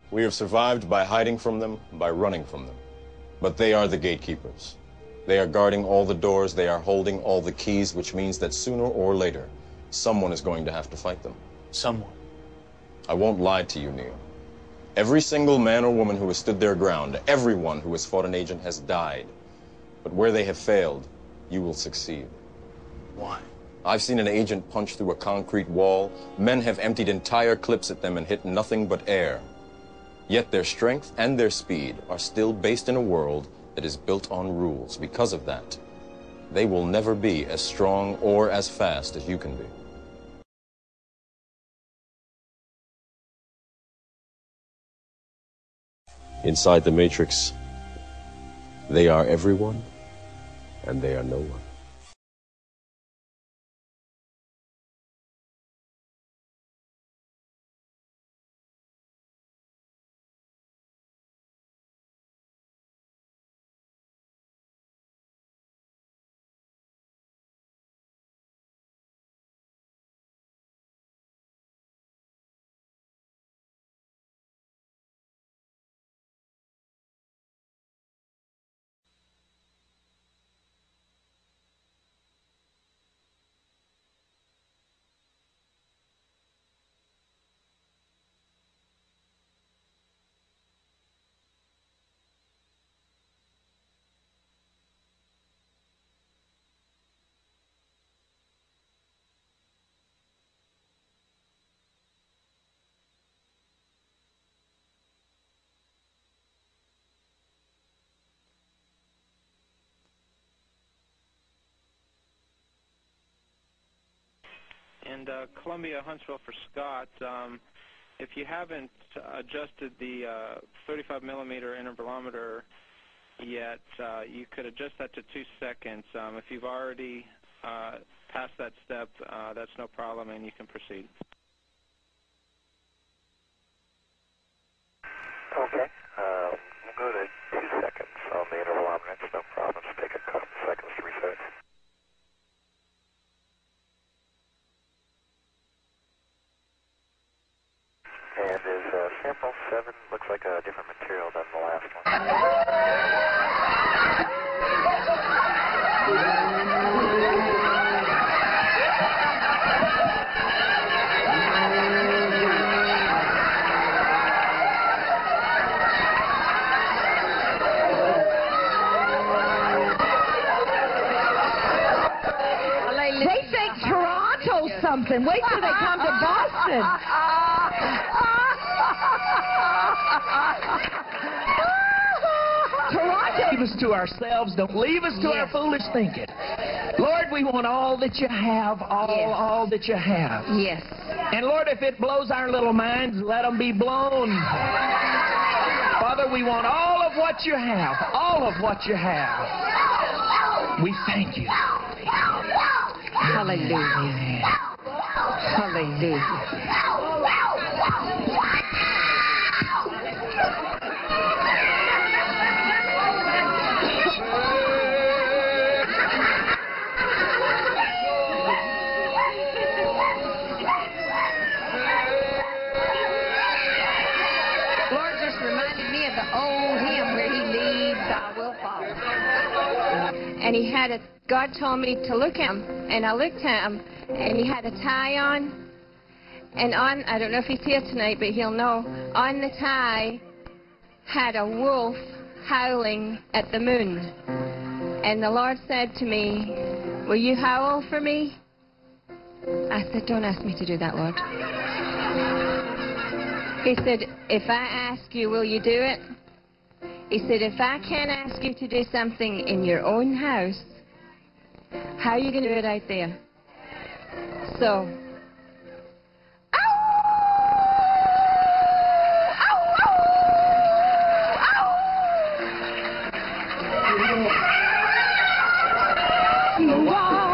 We have survived by hiding from them, by running from them. But they are the gatekeepers. They are guarding all the doors, they are holding all the keys, which means that sooner or later, someone is going to have to fight them. Someone? I won't lie to you, Neil. Every single man or woman who has stood their ground, everyone who has fought an agent has died. But where they have failed, you will succeed. Why? I've seen an agent punch through a concrete wall. Men have emptied entire clips at them and hit nothing but air. Yet their strength and their speed are still based in a world that is built on rules. Because of that, they will never be as strong or as fast as you can be. Inside the Matrix, they are everyone, and they are no one. And Columbia, Huntsville for Scott. If you haven't adjusted the 35 millimeter intervalometer yet, you could adjust that to 2 seconds. If you've already passed that step, that's no problem, and you can proceed. Okay. We'll go to 2 seconds on the intervalometer. It's no problem. Just take a couple seconds to reset. And is sample 7 looks like a different material than the last one. They think Toronto's something. Wait till they come to Boston. Toronto. Leave us to ourselves. Don't leave us to our foolish thinking. Lord, we want all that you have, all that you have. Yes. And Lord, if it blows our little minds, let them be blown. Father, we want all of what you have, all of what you have. We thank you. Hallelujah. Hallelujah. Lord just reminded me of the old hymn where he leads, I will follow. And he had a, God told me to look at him, and I looked at him, and he had a tie on, and on, I don't know if he's here tonight, but he'll know, on the tie had a wolf howling at the moon. And the Lord said to me, will you howl for me? I said, don't ask me to do that, Lord. He said, if I ask you, will you do it? He said, if I can't ask you to do something in your own house, how are you going to do it out there? So, wow.